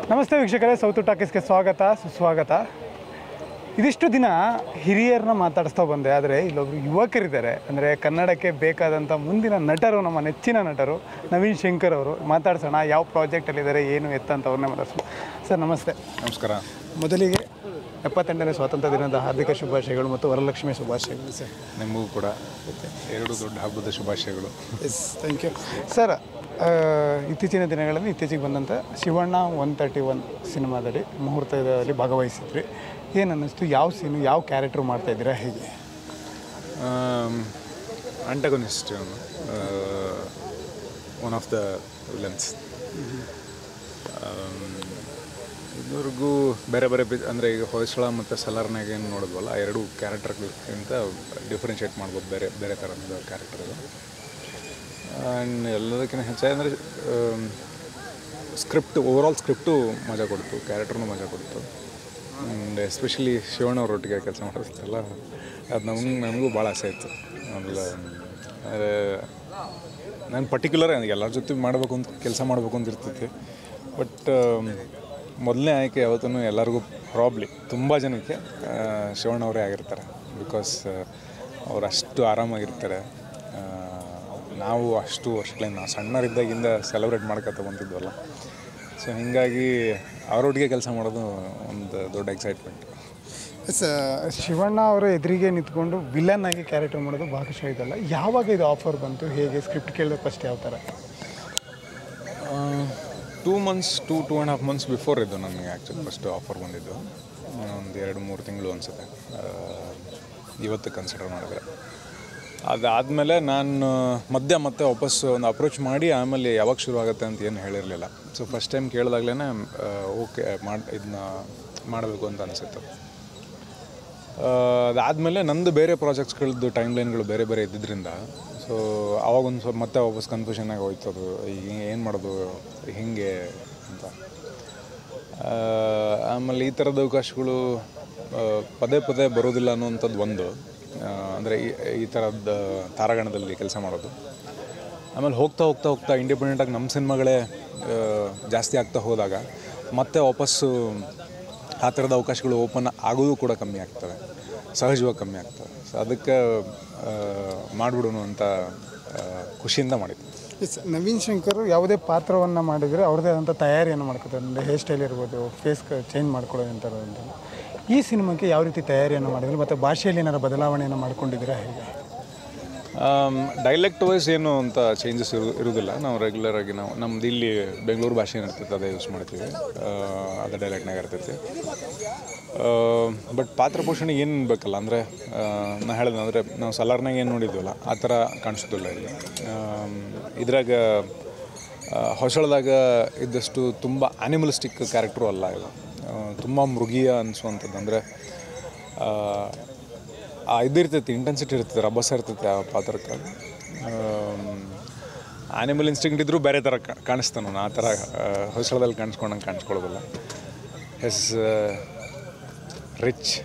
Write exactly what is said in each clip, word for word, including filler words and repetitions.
ನಮಸ್ತೆ ವೀಕ್ಷಕರೇ, ಸೌತು ಟಾಕೀಸ್ಗೆ ಸ್ವಾಗತ ಸುಸ್ವಾಗತ. ಇದಿಷ್ಟು ದಿನ ಹಿರಿಯರನ್ನ ಮಾತಾಡಿಸ್ತಾ ಬಂದೆ, ಆದರೆ ಇಲ್ಲೊಬ್ಬರು ಯುವಕರಿದ್ದಾರೆ. ಅಂದರೆ ಕನ್ನಡಕ್ಕೆ ಬೇಕಾದಂಥ ಮುಂದಿನ ನಟರು, ನಮ್ಮ ನೆಚ್ಚಿನ ನಟರು ನವೀನ್ ಶಂಕರ್ ಅವರು. ಮಾತಾಡ್ಸೋಣ, ಯಾವ ಪ್ರಾಜೆಕ್ಟಲ್ಲಿದ್ದಾರೆ, ಏನು ಎತ್ತ ಅಂತ ಅವ್ರನ್ನೇ ಮಾತಾಡ್ಸೋಣ. ಸರ್ ನಮಸ್ತೆ. ನಮಸ್ಕಾರ. ಮೊದಲಿಗೆ ಎಪ್ಪತ್ತೆಂಟನೇ ಸ್ವಾತಂತ್ರ್ಯ ದಿನದ ಹಾರ್ದಿಕ ಶುಭಾಶಯಗಳು ಮತ್ತು ವರಲಕ್ಷ್ಮಿ ಶುಭಾಶಯಗಳು ಸರ್. ನಿಮಗೂ ಕೂಡ ಎರಡು ದೊಡ್ಡ ಹಬ್ಬದ ಶುಭಾಶಯಗಳು. Yes, thank you sir. ಇತ್ತೀಚಿನ ದಿನಗಳಲ್ಲಿ ಇತ್ತೀಚೆಗೆ ಬಂದಂಥ ಶಿವಣ್ಣ ಒನ್ ತರ್ಟಿ ಒನ್ ಸಿನಿಮಾದಲ್ಲಿ ಮುಹೂರ್ತದಲ್ಲಿ ಭಾಗವಹಿಸಿದ್ರಿ. ಏನು ಅನ್ನಿಸ್ತು? ಯಾವ ಸೀನು, ಯಾವ ಕ್ಯಾರೆಕ್ಟ್ರು ಮಾಡ್ತಾಯಿದ್ದೀರಾ, ಹೇಗೆ? Antagonist, one of the villains. ಇದುವರೆಗೂ ಬೇರೆ ಬೇರೆ ಬಿ ಅಂದರೆ ಈಗ ಹೊಯ್ಸಳ ಮತ್ತು ಸಲಾರ್ನಾಗ ಏನು ನೋಡಿದ್ವಲ್ಲ, ಆ ಎರಡು ಕ್ಯಾರೆಕ್ಟರ್ಗಿಂತ ಡಿಫ್ರೆನ್ಷಿಯೇಟ್ ಮಾಡ್ಬೋದು, ಬೇರೆ ಬೇರೆ ಥರದ ಕ್ಯಾರೆಕ್ಟರ್ ಅದು. ಆ್ಯಂಡ್ ಎಲ್ಲದಕ್ಕಿಂತ ಹೆಚ್ಚಾಗಿ ಅಂದರೆ ಸ್ಕ್ರಿಪ್ಟು, ಓವರಾಲ್ ಸ್ಕ್ರಿಪ್ಟು ಮಜಾ ಕೊಡ್ತು, ಕ್ಯಾರೆಕ್ಟ್ರೂ ಮಜಾ ಕೊಡ್ತು. ಆ್ಯಂಡ್ ಎಸ್ಪೆಷಲಿ ಶಿವಣ್ಣ ಅವರೊಟ್ಟಿಗೆ ಕೆಲಸ ಮಾಡೋದಿತ್ತಲ್ಲ, ಅದು ನಮ್ಗೆ ನನಗೂ ಭಾಳ ಆಸೆ ಇತ್ತು. ಆಮೇಲೆ ನಾನು ಪರ್ಟಿಕ್ಯುಲರ್ ಎಲ್ಲರ ಜೊತೆ ಮಾಡಬೇಕು ಅಂತ, ಕೆಲಸ ಮಾಡಬೇಕು ಅಂತ ಇರ್ತೈತಿ. ಬಟ್ ಮೊದಲನೇ ಆಯ್ಕೆ ಯಾವತ್ತೂ ಎಲ್ಲರಿಗೂ ಪ್ರಾಬ್ಲಿ ತುಂಬ ಜನಕ್ಕೆ ಶಿವಣ್ಣ ಅವರೇ ಆಗಿರ್ತಾರೆ. ಬಿಕಾಸ್ ಅವ್ರು ಅಷ್ಟು ಆರಾಮಾಗಿರ್ತಾರೆ. ನಾವು ಅಷ್ಟು ವರ್ಷಗಳಿಂದ, ನಾವು ಸಣ್ಣರಿದ್ದಾಗಿಂದ ಸೆಲೆಬ್ರೇಟ್ ಮಾಡ್ಕೊತ ಬಂದಿದ್ವಲ್ಲ. ಸೊ ಹೀಗಾಗಿ ಅವರೊಟ್ಟಿಗೆ ಕೆಲಸ ಮಾಡೋದು ಒಂದು ದೊಡ್ಡ ಎಕ್ಸೈಟ್ಮೆಂಟ್. ಎಸ್, ಶಿವಣ್ಣ ಅವರ ಎದುರಿಗೆ ನಿಂತ್ಕೊಂಡು ವಿಲನ್ ಆಗಿ ಕ್ಯಾರೆಕ್ಟರ್ ಮಾಡೋದು ಭಾಗಶಃ ಇದಲ್ಲ. ಯಾವಾಗ ಇದು ಆಫರ್ ಬಂತು, ಹೇಗೆ ಸ್ಕ್ರಿಪ್ಟ್ ಕೇಳಿದ್ರೆ ಫಸ್ಟ್ ಯಾವ ಥರ? Two months two two and half months before ಇದು ನನಗೆ ಆ್ಯಕ್ಚುಲಿ ಫಸ್ಟ್ ಆಫರ್ ಬಂದಿದ್ದು. ಒಂದು ಎರಡು ಮೂರು ತಿಂಗಳು ಅನಿಸುತ್ತೆ, ಇವತ್ತು ಕನ್ಸಿಡರ್ ಮಾಡಿದ್ರೆ. ಅದಾದಮೇಲೆ ನಾನು ಮಧ್ಯ ಮತ್ತೆ ವಾಪಸ್ ಒಂದು ಅಪ್ರೋಚ್ ಮಾಡಿ ಆಮೇಲೆ ಯಾವಾಗ ಶುರು ಆಗುತ್ತೆ ಅಂತ ಏನು ಹೇಳಿರಲಿಲ್ಲ. ಸೊ ಫಸ್ಟ್ ಟೈಮ್ ಕೇಳಿದಾಗಲೇ ಓಕೆ ಮಾಡಿ ಇದನ್ನ ಮಾಡಬೇಕು ಅಂತ ಅನಿಸುತ್ತೆ. ಅದಾದಮೇಲೆ ನಂದು ಬೇರೆ ಪ್ರಾಜೆಕ್ಟ್ಸ್ಗಳದ್ದು ಟೈಮ್ ಲೈನ್ಗಳು ಬೇರೆ ಬೇರೆ ಇದ್ದಿದ್ದರಿಂದ ಸೊ ಆವಾಗೊಂದು ಸ್ವಲ್ಪ ಮತ್ತೆ ವಾಪಸ್ ಕನ್ಫ್ಯೂಷನ್ನಾಗಿ ಹೋಯ್ತು. ಅದು ಈಗ ಏನು ಮಾಡೋದು, ಹೀಗೆ ಅಂತ. ಆಮೇಲೆ ಈ ಥರದ ಅವಕಾಶಗಳು ಪದೇ ಪದೇ ಬರೋದಿಲ್ಲ ಅನ್ನೋವಂಥದ್ದು ಒಂದು. ಅಂದರೆ ಈ ಈ ಥರದ ತಾರಾಗಣದಲ್ಲಿ ಕೆಲಸ ಮಾಡೋದು. ಆಮೇಲೆ ಹೋಗ್ತಾ ಹೋಗ್ತಾ ಹೋಗ್ತಾ ಇಂಡಿಪೆಂಡೆಂಟಾಗಿ ನಮ್ಮ ಸಿನಿಮಾಗಳೇ ಜಾಸ್ತಿ ಆಗ್ತಾ ಹೋದಾಗ ಮತ್ತೆ ವಾಪಸ್ಸು ಆ ಥರದ ಅವಕಾಶಗಳು ಓಪನ್ ಆಗೋದು ಕೂಡ ಕಮ್ಮಿ ಆಗ್ತವೆ, ಸಹಜವಾಗಿ ಕಮ್ಮಿ ಆಗ್ತವೆ. ಸೊ ಅದಕ್ಕೆ ಮಾಡಿಬಿಡೋಣ ಅಂತ ಖುಷಿಯಿಂದ ಮಾಡಿದ್ದೆ. ಎಸ್, ನವೀನ್ ಶಂಕರ್ ಯಾವುದೇ ಪಾತ್ರವನ್ನು ಮಾಡಿದರೆ ಅವ್ರದ್ದೇ ಆದಂಥ ತಯಾರಿಯನ್ನು ಮಾಡ್ಕೊತಾರೆ. ಅಂದರೆ ಹೇರ್ ಸ್ಟೈಲ್ ಇರ್ಬೋದು, ಫೇಸ್ ಚೇಂಜ್ ಮಾಡ್ಕೊಳ್ಳೋದು ಅಂತಾರೆ ಅಂತ. ಈ ಸಿನಿಮಾಕ್ಕೆ ಯಾವ ರೀತಿ ತಯಾರಿಯನ್ನು ಮಾಡಿದ್ರು ಮತ್ತು ಭಾಷೆಯಲ್ಲಿ ಏನಾರು ಬದಲಾವಣೆಯನ್ನು ಮಾಡ್ಕೊಂಡಿದ್ದೀರಾ, ಹೇಗೆ? ಡೈಲೆಕ್ಟ್ ವೈಸ್ ಏನು ಅಂತ ಚೇಂಜಸ್ ಇರು ಇರೋದಿಲ್ಲ. ನಾವು ರೆಗ್ಯುಲರಾಗಿ ನಾವು ನಮ್ದು ಇಲ್ಲಿ ಬೆಂಗಳೂರು ಭಾಷೆ ಏನಿರ್ತೈತೆ ಅದೇ ಯೂಸ್ ಮಾಡ್ತೀವಿ, ಅದೇ ಡೈಲೆಕ್ಟ್ನಾಗ ಇರ್ತೈತಿ. ಬಟ್ ಪಾತ್ರ ಪೋಷಣೆ ಏನು ಬೇಕಲ್ಲ, ಅಂದರೆ ನಾ ಹೇಳಿದೆ ಅಂದರೆ ನಾವು ಸಲಾರ್ನಾಗ ಏನು ನೋಡಿದ್ವಲ್ಲ ಆ ಥರ ಕಾಣಿಸೋದಿಲ್ಲ ಇಲ್ಲಿ. ಇದ್ರಾಗ ಹೊಸಳದಾಗ ಇದ್ದಷ್ಟು ತುಂಬ ಆ್ಯನಿಮಲಿಸ್ಟಿಕ್ ಕ್ಯಾರೆಕ್ಟ್ರು ಅಲ್ಲ ಇದು. ತುಂಬ ಮೃಗೀಯ ಅನಿಸುವಂಥದ್ದು. ಅಂದರೆ ಇದಿರ್ತೈತಿ, ಇಂಟೆನ್ಸಿಟಿ ಇರ್ತೈತೆ, ರಭಸ ಇರ್ತೈತೆ ಆ ಪಾತ್ರಕ್ಕೆ. ಆ್ಯನಿಮಲ್ ಇನ್ಸ್ಟಿಂಕ್ಟ್ ಇದ್ದರೂ ಬೇರೆ ಥರ ಕಾಣಿಸ್ತಾನೆ ನಾನು, ಆ ಥರ ಹೊಸಳದಲ್ಲಿ ಕಾಣಿಸ್ಕೊಂಡಂಗೆ ಕಾಣಿಸ್ಕೊಳ್ಳೋದಿಲ್ಲ. ಎಸ್ ರಿಚ್,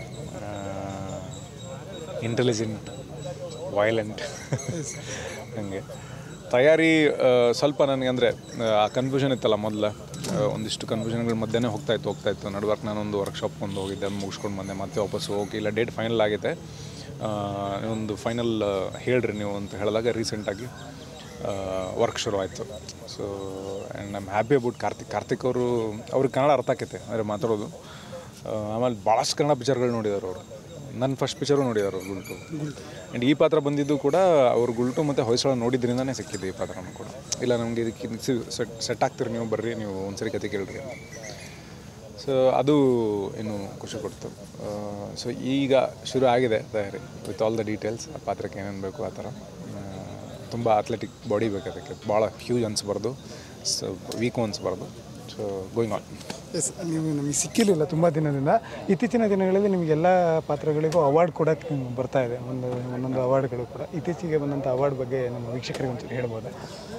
ಇಂಟೆಲಿಜೆಂಟ್, ವೈಲೆಂಟ್ ಹಂಗೆ. ತಯಾರಿ ಸ್ವಲ್ಪ ನನಗೆ ಅಂದರೆ ಆ ಕನ್ಫ್ಯೂಷನ್ ಇತ್ತಲ್ಲ ಮೊದಲು, ಒಂದಿಷ್ಟು ಕನ್ಫ್ಯೂಷನ್ಗಳ ಮಧ್ಯೆ ಹೋಗ್ತಾಯಿತ್ತು ಹೋಗ್ತಾಯಿತ್ತು ನಡುವರ್ಕ್ ನಾನೊಂದು ವರ್ಕ್ಶಾಪ್ಗೊಂದು ಹೋಗಿದ್ದೆ, ಮುಗಿಸ್ಕೊಂಡು ಬಂದೆ. ಮತ್ತೆ ವಾಪಸ್ ಹೋಗಿ ಇಲ್ಲ ಡೇಟ್ ಫೈನಲ್ ಆಗಿದೆ, ಒಂದು ಫೈನಲ್ ಹೇಳ್ರಿ ನೀವು ಅಂತ ಹೇಳಿದಾಗ ರೀಸೆಂಟಾಗಿ ವರ್ಕ್ ಶುರು ಆಯಿತು. So and I am happy about Karthik. Karthik ಅವರು ಅವ್ರಿಗೆ ಕನ್ನಡ ಅರ್ಥ ಆಕೈತೆ ಅಂದರೆ ಮಾತಾಡೋದು. ಆಮೇಲೆ ಭಾಳಷ್ಟು ಕನ್ನಡ ಪಿಕ್ಚರ್ಗಳು ನೋಡಿದಾರೆ ಅವರು. ನನ್ನ ಫಸ್ಟ್ ಪಿಕ್ಚರು ನೋಡಿದಾರೆ ಅವ್ರು, ಗುಲ್ಟು. ಆ್ಯಂಡ್ ಈ ಪಾತ್ರ ಬಂದಿದ್ದು ಕೂಡ ಅವ್ರು ಗುಲ್ಟು ಮತ್ತು ಹೊಯ್ಸಳ ನೋಡಿದ್ರಿಂದನೇ ಸಿಕ್ಕಿದ್ದು ಈ ಪಾತ್ರನೂ ಕೂಡ. ಇಲ್ಲ ನಮಗೆ ಇದಕ್ಕೆ ಸೆಟ್ ಸೆಟ್ ಆಗ್ತೀರಿ ನೀವು, ಬರ್ರಿ ನೀವು ಒಂದ್ಸರಿ ಕತೆ ಕೇಳ್ರಿ ಅಂತ. ಸೊ ಅದು ಇನ್ನೂ ಖುಷಿ ಕೊಡ್ತು. ಸೊ ಈಗ ಶುರು ಆಗಿದೆ ತಯಾರಿ, ವಿತ್ ಆಲ್ ದ ಡೀಟೇಲ್ಸ್. ಆ ಪಾತ್ರಕ್ಕೆ ಏನೇನು ಬೇಕು ಆ ಥರ. ತುಂಬ ಅಥ್ಲೆಟಿಕ್ ಬಾಡಿ ಬೇಕು ಅದಕ್ಕೆ, ಭಾಳ ಹ್ಯೂಜ್ ಅನಿಸ್ಬಾರ್ದು, ಸೊ ವೀಕು ಅನಿಸ್ಬಾರ್ದು. So going on. ಎಸ್, ನೀವು ನಮಗೆ ಸಿಕ್ಕಿರಲಿಲ್ಲ ತುಂಬ ದಿನದಿಂದ. ಇತ್ತೀಚಿನ ದಿನಗಳಲ್ಲಿ ನಿಮಗೆಲ್ಲ ಪಾತ್ರಗಳಿಗೂ ಅವಾರ್ಡ್ ಕೊಡೋಕ್ಕೆ ಬರ್ತಾ ಇದೆ, ಒಂದು ಒಂದೊಂದು ಅವಾರ್ಡ್ಗಳು ಕೂಡ. ಇತ್ತೀಚೆಗೆ ಬಂದಂಥ ಅವಾರ್ಡ್ ಬಗ್ಗೆ ನಮ್ಮ ವೀಕ್ಷಕರಿಗೆ ಒಂಚೂರು ಹೇಳ್ಬೋದಾ?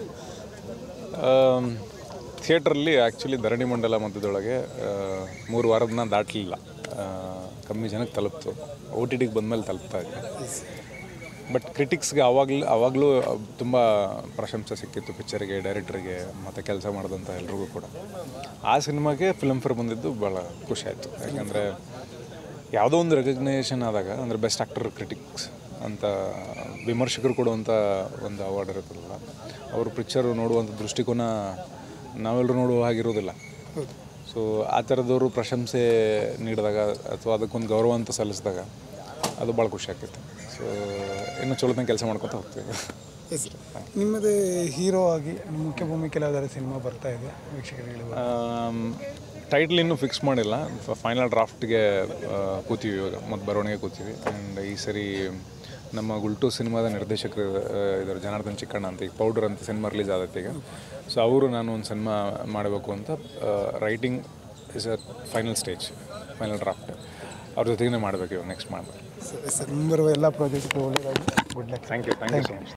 ಥಿಯೇಟ್ರಲ್ಲಿ ಆ್ಯಕ್ಚುಲಿ ಧರಣಿ ಮಂಡಲ ಮಧ್ಯದೊಳಗೆ ಮೂರು ವಾರದನ್ನ ದಾಟಲಿಲ್ಲ, ಕಮ್ಮಿ ಜನಕ್ಕೆ ತಲುಪ್ತು. ಓ ಟಿ ಟಿಗೆ ಬಂದಮೇಲೆ ತಲುಪ್ತಾ ಇದೆ. ಬಟ್ ಕ್ರಿಟಿಕ್ಸ್ಗೆ ಆವಾಗಲೂ ಆವಾಗಲೂ ತುಂಬ ಪ್ರಶಂಸೆ ಸಿಕ್ಕಿತ್ತು ಪಿಕ್ಚರಿಗೆ, ಡೈರೆಕ್ಟ್ರಿಗೆ ಮತ್ತು ಕೆಲಸ ಮಾಡಿದಂಥ ಎಲ್ರಿಗೂ ಕೂಡ. ಆ ಸಿನಿಮಾಗೆ ಫಿಲ್ಮ್ ಫೇರ್ ಬಂದಿದ್ದು ಭಾಳ ಖುಷಿ ಆಯಿತು. ಯಾಕೆಂದರೆ ಯಾವುದೋ ಒಂದು ರೆಕಗ್ನೇಷನ್ ಆದಾಗ, ಅಂದರೆ ಬೆಸ್ಟ್ ಆ್ಯಕ್ಟರ್ ಕ್ರಿಟಿಕ್ಸ್ ಅಂತ ವಿಮರ್ಶಕರು ಕೊಡುವಂಥ ಒಂದು ಅವಾರ್ಡ್ ಇರುತ್ತಲ್ಲ, ಅವರು ಪಿಕ್ಚರು ನೋಡುವಂಥ ದೃಷ್ಟಿಕೋನ ನಾವೆಲ್ಲರೂ ನೋಡುವ ಹಾಗಿರೋದಿಲ್ಲ. ಸೊ ಆ ಥರದವರು ಪ್ರಶಂಸೆ ನೀಡಿದಾಗ ಅಥವಾ ಅದಕ್ಕೊಂದು ಗೌರವ ಅಂತ ಸಲ್ಲಿಸಿದಾಗ ಅದು ಭಾಳ ಖುಷಿ ಆಗ್ತಿತ್ತು. ಸೊ ಇನ್ನು ಚಲೋತನ ಕೆಲಸ ಮಾಡ್ಕೊತಾ ಹೋಗ್ತೀವಿ. ಎಸ್ ನಿಮ್ಮದೇ ಹೀರೋ ಆಗಿ ಮುಖ್ಯ ಭೂಮಿಕೆಯಲ್ಲಿ ಯಾವ್ದಾದ್ರು ಸಿನಿಮಾ ಬರ್ತಾ ಇದೆ ವೀಕ್ಷಕರಿಗೆ? ಟೈಟ್ಲ್ ಇನ್ನೂ ಫಿಕ್ಸ್ ಮಾಡಿಲ್ಲ. ಫೈನಲ್ ಡ್ರಾಫ್ಟ್ಗೆ ಕೂತೀವಿ ಇವಾಗ, ಮತ್ತು ಬರವಣಿಗೆ ಕೂತೀವಿ. ಆ್ಯಂಡ್ ಈ ಸರಿ ನಮ್ಮ ಗುಲ್ಟು ಸಿನಿಮಾದ ನಿರ್ದೇಶಕರು ಇದ್ದಾರೆ, ಜನಾರ್ದನ್ ಚಿಕ್ಕಣ್ಣ ಅಂತ. ಈಗ ಪೌಡರ್ ಅಂತ ಸಿನಿಮಾ ರಿಲೀಸ್ ಆದತ್ತೆ ಈಗ. ಸೊ ಅವರು ನಾನು ಒಂದು ಸಿನಿಮಾ ಮಾಡಬೇಕು ಅಂತ writing is a final stage, final draft ಅವ್ರ ಜೊತೆಗೇ ಮಾಡಬೇಕು ಇವಾಗ, ನೆಕ್ಸ್ಟ್ ಮಾಡಬೇಕು. ಸರ್ ಮುಂಬರುವ ಎಲ್ಲ ಪ್ರಾಜೆಕ್ಟ್ಗೂ ಒಳ್ಳೆಯದಾಗಿ good luck. Thank you thank you so much.